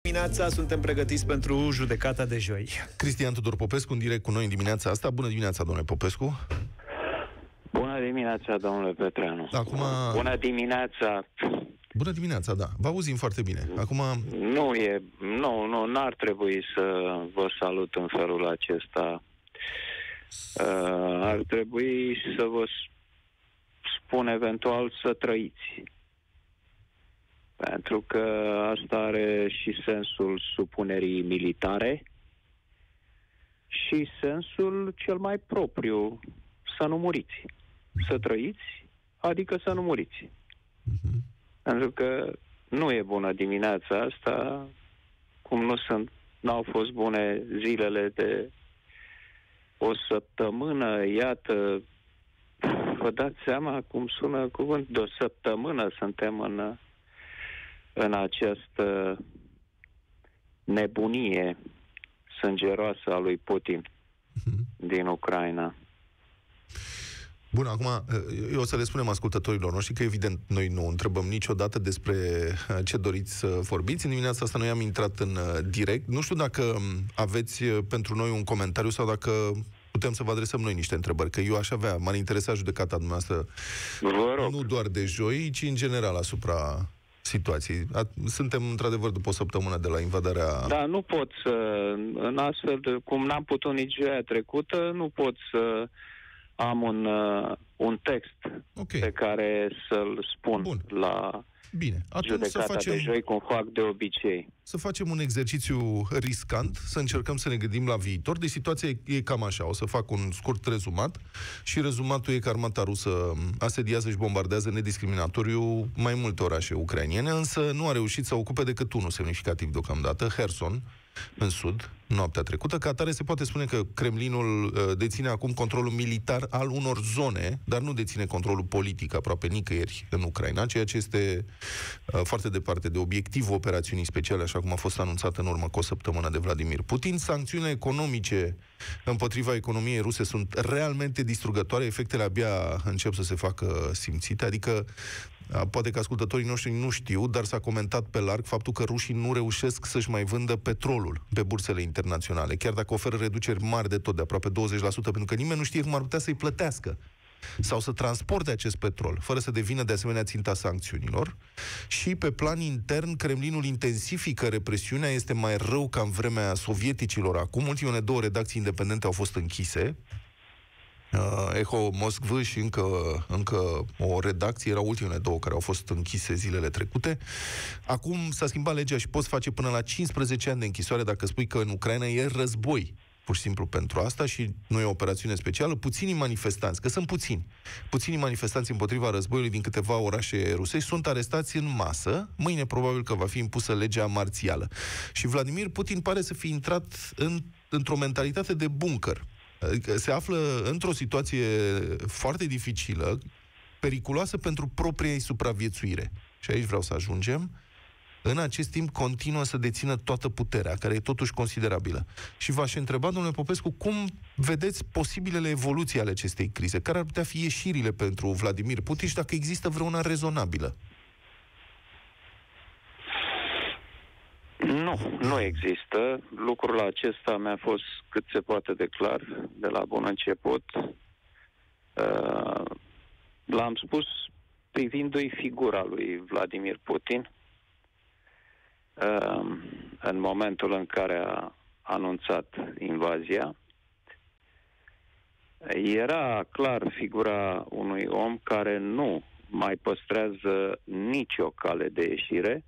dimineața, suntem pregătiți pentru judecata de joi. Cristian Tudor Popescu în direct cu noi în dimineața asta. Bună dimineața, domnule Popescu. Bună dimineața, domnule Petreanu. Acum... Bună dimineața. Bună dimineața, da. Vă auzim foarte bine. Acum... N-ar trebui să vă salut în felul acesta. Ar trebui să vă spun eventual să trăiți. Pentru că asta are și sensul supunerii militare și sensul cel mai propriu, să nu muriți. Să trăiți, adică să nu muriți. Pentru că nu e bună dimineața asta, cum n-au fost bune zilele de o săptămână, iată, vă dați seama cum sună cuvânt, de o săptămână suntem în această nebunie sângeroasă a lui Putin din Ucraina. Bun, acum, eu o să le spunem ascultătorilor noștri că, evident, noi nu întrebăm niciodată despre ce doriți să vorbiți. În dimineața asta noi am intrat în direct. Nu știu dacă aveți pentru noi un comentariu sau dacă putem să vă adresăm noi niște întrebări, că eu aș avea, m-ar interesa judecata dumneavoastră, nu doar de joi, ci în general asupra situației. Suntem, într-adevăr, după o săptămână de la invadarea... Da, nu pot să, în astfel de, cum n-am putut nici joia trecută, nu pot să am un text pe care să-l spun. Bun. La Bine. Atunci judecata de joi, cum fac de obicei. Să facem un exercițiu riscant, să încercăm să ne gândim la viitor. Deci situația e cam așa. O să fac un scurt rezumat și rezumatul e că armata rusă asediază și bombardează nediscriminatoriu mai multe orașe ucrainene, însă nu a reușit să ocupe decât unul semnificativ deocamdată, Kherson, în sud, noaptea trecută. Ca atare se poate spune că Kremlinul deține acum controlul militar al unor zone, dar nu deține controlul politic aproape nicăieri în Ucraina, ceea ce este foarte departe de obiectivul operațiunii speciale, așa cum a fost anunțat în urmă cu o săptămână de Vladimir Putin. Sancțiunile economice împotriva economiei ruse sunt realmente distrugătoare, efectele abia încep să se facă simțite, adică poate că ascultătorii noștri nu știu, dar s-a comentat pe larg faptul că rușii nu reușesc să-și mai vândă petrolul pe bursele internaționale, chiar dacă oferă reduceri mari de tot, de aproape 20%, pentru că nimeni nu știe cum ar putea să-i plătească sau să transporte acest petrol, fără să devină de asemenea ținta sancțiunilor. Și pe plan intern, Kremlinul intensifică represiunea, este mai rău ca în vremea sovieticilor acum. Ultimele 2 redacții independente au fost închise, Echo Moskvă și încă o redacție, erau ultimele 2 care au fost închise zilele trecute. Acum s-a schimbat legea și poți face până la 15 ani de închisoare dacă spui că în Ucraina e război, pur și simplu pentru asta, și nu e o operațiune specială. Puținii manifestanți, că sunt puțini manifestanți împotriva războiului din câteva orașe rusești sunt arestați în masă. Mâine probabil că va fi impusă legea marțială. Și Vladimir Putin pare să fie intrat într-o mentalitate de bunker. Adică se află într-o situație foarte dificilă, periculoasă pentru propria ei supraviețuire. Și aici vreau să ajungem. În acest timp continuă să dețină toată puterea, care e totuși considerabilă. Și v-aș întreba, domnule Popescu, cum vedeți posibilele evoluții ale acestei crize? Care ar putea fi ieșirile pentru Vladimir Putin și dacă există vreuna rezonabilă? Nu există. Lucrul acesta mi-a fost cât se poate de clar de la bun început. L-am spus privindu-i figura lui Vladimir Putin în momentul în care a anunțat invazia. Era clar figura unui om care nu mai păstrează nicio cale de ieșire.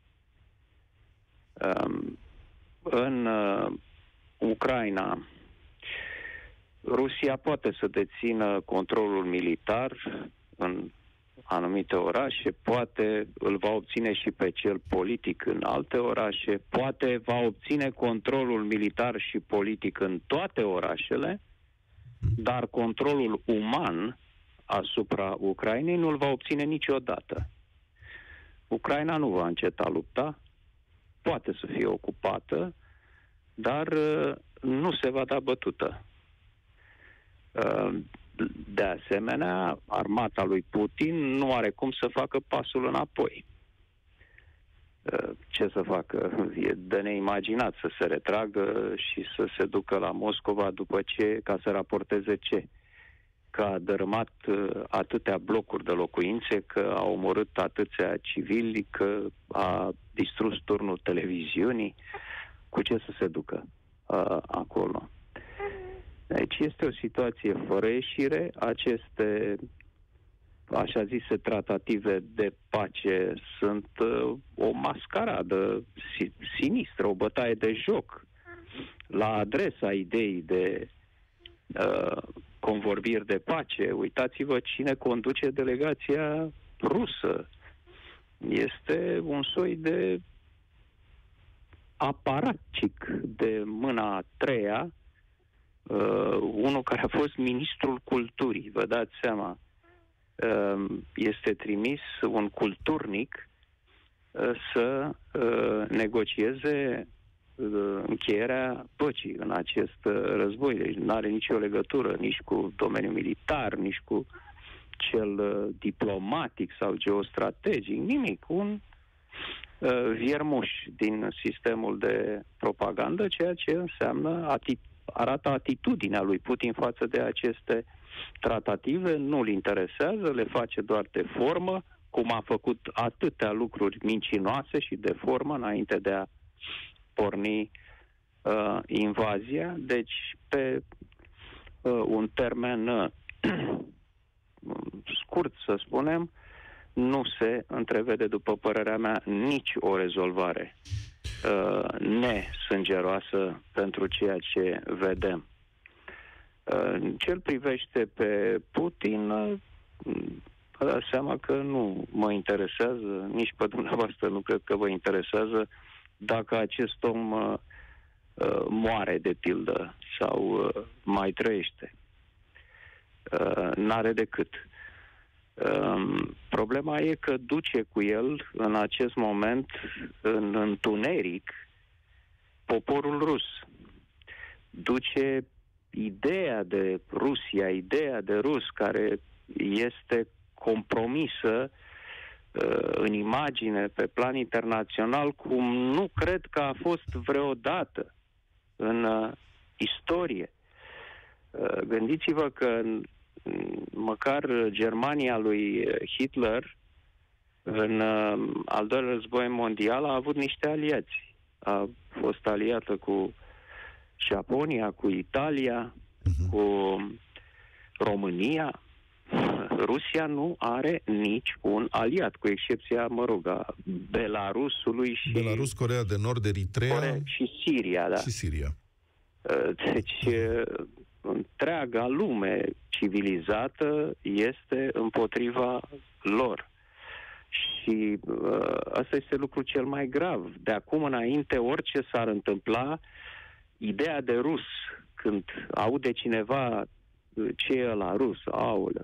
În Ucraina, Rusia poate să dețină controlul militar în anumite orașe, poate îl va obține și pe cel politic în alte orașe, poate va obține controlul militar și politic în toate orașele, dar controlul uman asupra Ucrainei nu îl va obține niciodată. Ucraina nu va înceta lupta, poate să fie ocupată, dar nu se va da bătută. De asemenea, armata lui Putin nu are cum să facă pasul înapoi. Ce să facă? E de neimaginat să se retragă și să se ducă la Moscova după ce, ca să raporteze ce? Că a dărâmat atâtea blocuri de locuințe, că a omorât atâția civili, că a distrus turnul televiziunii. Cu ce să se ducă acolo? Deci este o situație fără ieșire. Aceste, așa zise, tratative de pace sunt o mascaradă sinistră, o bătaie de joc la adresa ideii de convorbiri de pace. Uitați-vă cine conduce delegația rusă. Este un soi de aparatcic de mâna a treia, unul care a fost ministrul culturii, vă dați seama. Este trimis un culturnic să negocieze încheierea păcii în acest război. Deci nu are nicio legătură nici cu domeniul militar, nici cu cel diplomatic sau geostrategic, nimic. Un viermuș din sistemul de propagandă, ceea ce înseamnă arată atitudinea lui Putin față de aceste tratative, nu-l interesează, le face doar de formă, cum a făcut atâtea lucruri mincinoase și de formă înainte de a porni invazia. Deci, pe un termen scurt, să spunem, nu se întrevede, după părerea mea, nici o rezolvare nesângeroasă pentru ceea ce vedem. Ce-l privește pe Putin, vă dați seama că nu mă interesează, nici pe dumneavoastră nu cred că vă interesează dacă acest om moare, de pildă, sau mai trăiește. N-are decât. Problema e că duce cu el în acest moment în întuneric poporul rus. Duce ideea de Rusia, ideea de rus care este compromisă în imagine pe plan internațional, cum nu cred că a fost vreodată în istorie. Gândiți-vă că măcar Germania lui Hitler în al doilea război mondial a avut niște aliați. A fost aliată cu Japonia, cu Italia, cu România. Rusia nu are nici un aliat, cu excepția, a Belarusului și... Belarus, Coreea de Nord, Eritrea... și Siria, da. Și Siria. Deci, întreaga lume civilizată este împotriva lor. Și asta este lucrul cel mai grav. De acum înainte, orice s-ar întâmpla, ideea de rus, când aude cineva ce e ăla rus, aulă,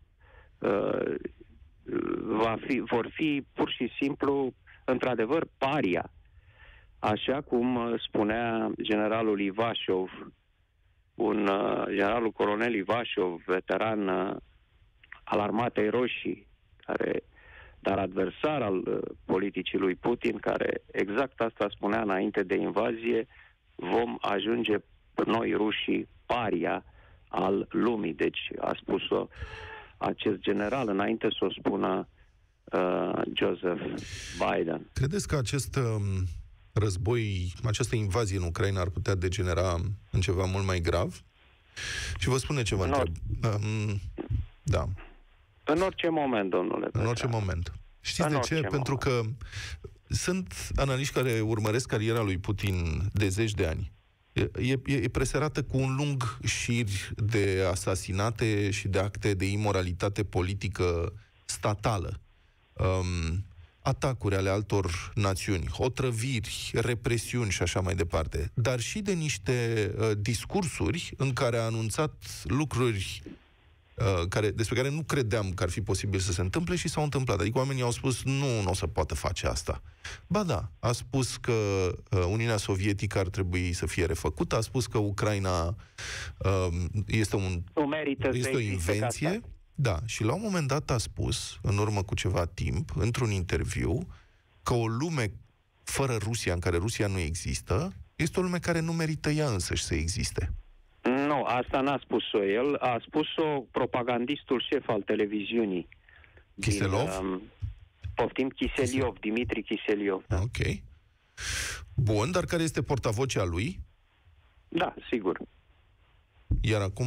vor fi pur și simplu, într-adevăr, paria. Așa cum spunea generalul Ivașov, generalul colonel Ivașov, veteran al Armatei Roșii, dar adversar al politicii lui Putin, care exact asta spunea înainte de invazie: vom ajunge noi rușii paria al lumii. Deci a spus-o acest general înainte să o spună Joseph Biden. Credeți că acest război, această invazie în Ucraina ar putea degenera în ceva mult mai grav? Și vă spune ce vă întreb. Da. În orice moment, domnule Petra. În orice moment. Știți de ce? Pentru că sunt analiști care urmăresc cariera lui Putin de zeci de ani. E preserată cu un lung șir de asasinate și de acte de imoralitate politică statală. Atacuri ale altor națiuni, otrăviri, represiuni și așa mai departe, dar și de niște discursuri în care a anunțat lucruri despre care nu credeam că ar fi posibil să se întâmple și s-au întâmplat. Adică oamenii au spus, nu o să poată face asta. Ba da, a spus că Uniunea Sovietică ar trebui să fie refăcută, a spus că Ucraina este o invenție. Da, și la un moment dat a spus, în urmă cu ceva timp, într-un interviu, că o lume fără Rusia, în care Rusia nu există, este o lume care nu merită ea însăși să existe. Nu, asta n-a spus-o el, a spus-o propagandistul șef al televiziunii. Kiseliov? Poftim, Kiseliov, Dimitri Kiseliov. Da. Ok. Bun, dar care este portavocea lui? Da, sigur. Iar acum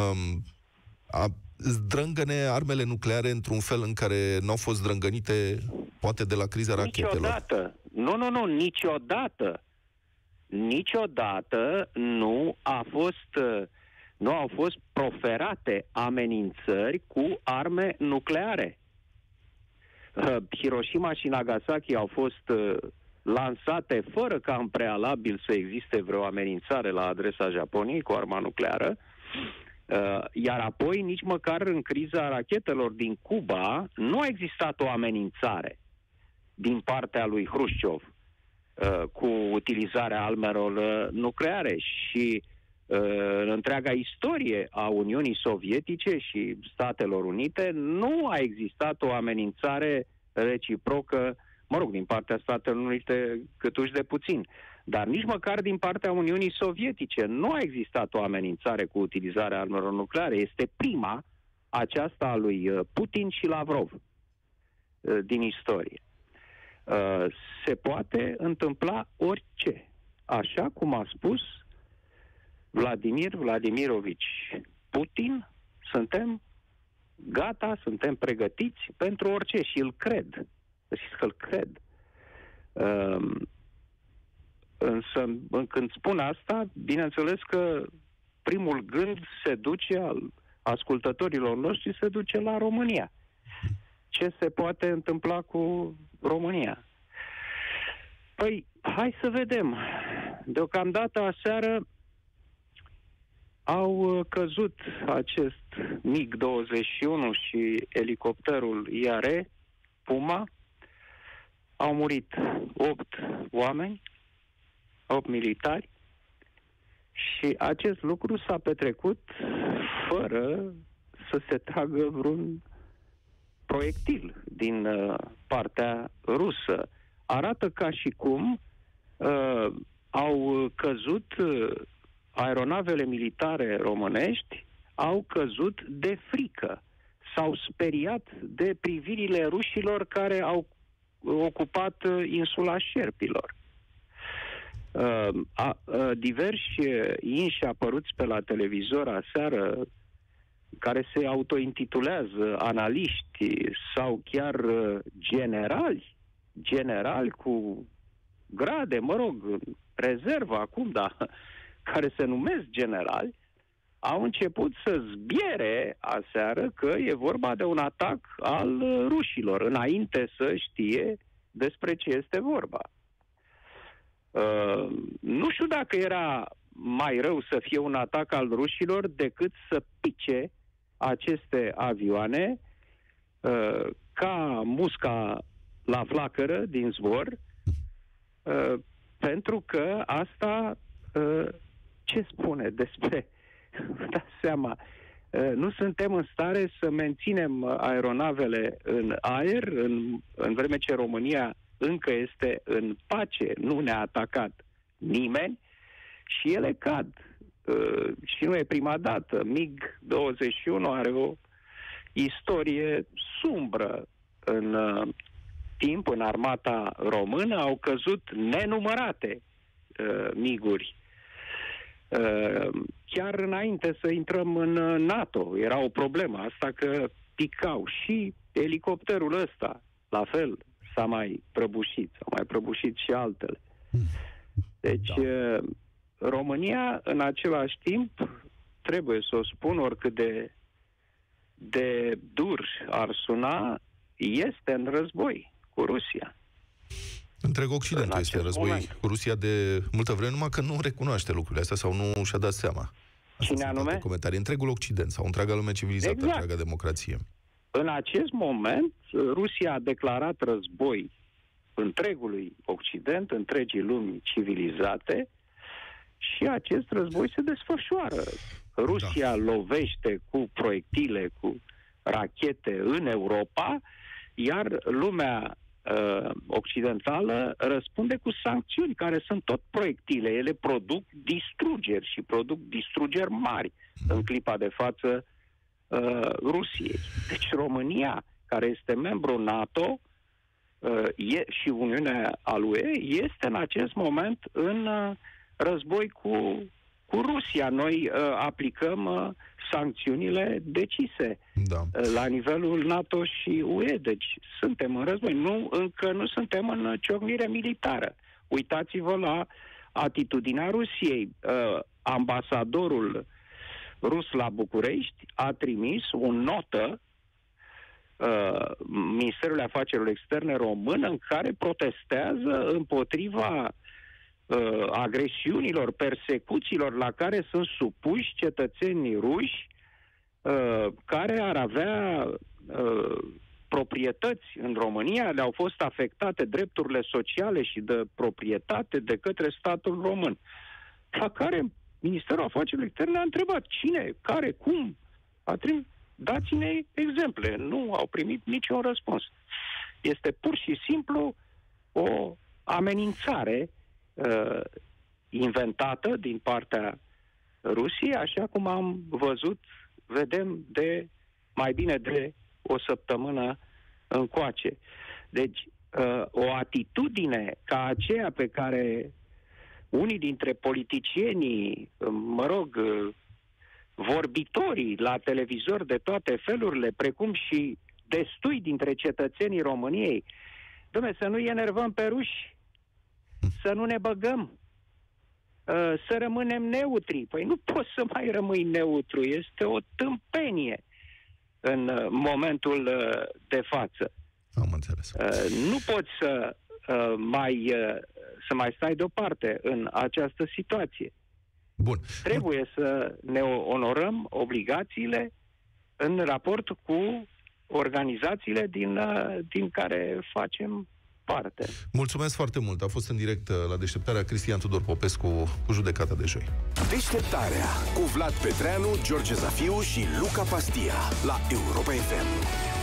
zdrângăne armele nucleare într-un fel în care n-au fost zdrângănite, poate de la criza rachetelor. Niciodată. Nu, niciodată. Niciodată nu au fost proferate amenințări cu arme nucleare. Hiroshima și Nagasaki au fost lansate fără ca în prealabil să existe vreo amenințare la adresa Japoniei cu arma nucleară, iar apoi nici măcar în criza rachetelor din Cuba nu a existat o amenințare din partea lui Hrușciov cu utilizarea armelor nucleare și în întreaga istorie a Uniunii Sovietice și Statelor Unite nu a existat o amenințare reciprocă, din partea Statelor Unite câtuși de puțin, dar nici măcar din partea Uniunii Sovietice nu a existat o amenințare cu utilizarea armelor nucleare. Este prima aceasta a lui Putin și Lavrov din istorie. Se poate întâmpla orice. Așa cum a spus Vladimir Vladimirovici Putin, suntem gata, suntem pregătiți pentru orice și îl cred. Îl cred. Însă, când spun asta, bineînțeles că primul gând se duce al ascultătorilor noștri se duce la România. Ce se poate întâmpla cu România? Păi, hai să vedem. Deocamdată aseară au căzut acest MiG-21 și elicopterul IAR, Puma. Au murit 8 oameni, 8 militari și acest lucru s-a petrecut fără să se tragă vreun proiectil din partea rusă. Arată ca și cum au căzut aeronavele militare românești, au căzut de frică. S-au speriat de privirile rușilor care au ocupat insula Șerpilor. Diversi inși apăruți pe la televizor aseară, care se autointitulează analiști sau chiar generali cu grade, rezervă acum, dar care se numesc generali, au început să zbiere aseară că e vorba de un atac al rușilor, înainte să știe despre ce este vorba. Nu știu dacă era mai rău să fie un atac al rușilor decât să pice aceste avioane ca musca la flacără din zbor, pentru că asta ce spune despre... Dați seama, nu suntem în stare să menținem aeronavele în aer în vreme ce România încă este în pace, nu ne-a atacat nimeni și ele cad. Și nu e prima dată. MiG-21 are o istorie sumbră în timp, în armata română. Au căzut nenumărate MiG-uri. Chiar înainte să intrăm în NATO era o problemă asta, că picau. Și elicopterul ăsta, la fel, s-a mai prăbușit și altele. Deci România, în același timp, trebuie să o spun, oricât de dur ar suna, este în război cu Rusia. Întreg Occidentul este în război cu Rusia de multă vreme, numai că nu recunoaște lucrurile astea sau nu și-a dat seama. Cine anume? Comentarii. Întregul Occident sau întreaga lume civilizată, exact. Întreaga democrație. În acest moment, Rusia a declarat război întregului Occident, întregii lumi civilizate, și acest război se desfășoară. Rusia lovește cu proiectile, cu rachete în Europa, iar lumea occidentală răspunde cu sancțiuni, care sunt tot proiectile. Ele produc distrugeri și produc distrugeri mari în clipa de față Rusiei. Deci România, care este membru NATO și Uniunea al UE, este în acest moment în război cu Rusia. Noi aplicăm sancțiunile decise la nivelul NATO și UE. Deci suntem în război. Încă nu suntem în ciocnire militară. Uitați-vă la atitudinea Rusiei. Ambasadorul rus la București a trimis o notă Ministerul Afacerilor Externe român în care protestează împotriva agresiunilor, persecuțiilor la care sunt supuși cetățenii ruși care ar avea proprietăți în România, le-au fost afectate drepturile sociale și de proprietate de către statul român. La care Ministerul Afacerilor Externe a întrebat cine, care, cum, dați-ne exemple. Nu au primit niciun răspuns. Este pur și simplu o amenințare inventată din partea Rusiei, așa cum am vedem de mai bine de o săptămână încoace. Deci, o atitudine ca aceea pe care unii dintre politicienii, vorbitorii la televizor de toate felurile, precum și destui dintre cetățenii României, să nu-i enervăm pe ruși, să nu ne băgăm, să rămânem neutri. Păi nu poți să mai rămâi neutru, este o tâmpenie în momentul de față. Am înțeles. Nu poți să mai stai deoparte în această situație. Bun. Trebuie să ne onorăm obligațiile în raport cu organizațiile din care facem parte. Mulțumesc foarte mult. A fost în direct la Deșteptarea Cristian Tudor Popescu cu Judecata de joi. Deșteptarea cu Vlad Petreanu, George Zafiu și Luca Pastia la Europa FM.